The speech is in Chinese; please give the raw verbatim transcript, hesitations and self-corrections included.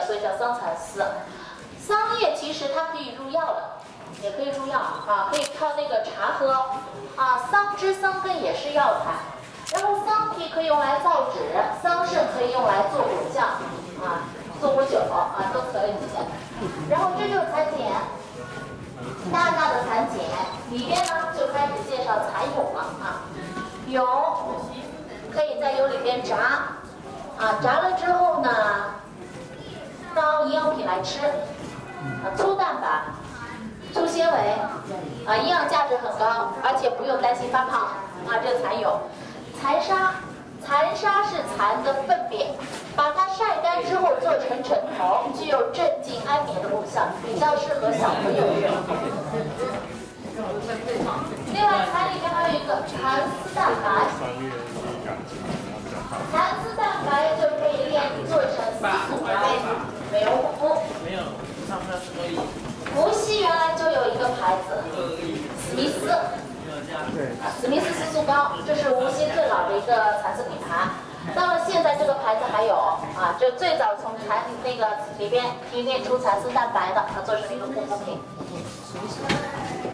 所以叫桑蚕丝。桑叶其实它可以入药的，也可以入药啊，可以泡那个茶喝啊。桑枝、桑根也是药材。然后桑皮可以用来造纸，桑葚可以用来做果酱啊，做果酒啊，都可以。然后这就是蚕茧，大大的蚕茧里边呢就开始介绍蚕蛹了啊。蛹可以在油里边炸啊，炸了之后呢，当营养品来吃啊，粗蛋白、粗纤维啊，营养价值很高，而且不用担心发胖啊。这蚕蛹。蚕沙，蚕沙是蚕的粪便，把它晒干之后做成枕头，具有镇静安眠的功效，比较适合小朋友用。另外，蚕里面还有一个蚕丝蛋白，蚕丝蛋白就可以炼做成丝索类美容护肤。没有，上面是可以。无锡原来就有一个牌子，史密斯。啊，史密斯丝素膏，这是无锡最老的一个蚕丝品牌。到了现在，这个牌子还有啊，就最早从蚕那个里边提炼出蚕丝蛋白的，它做成了一个护肤品。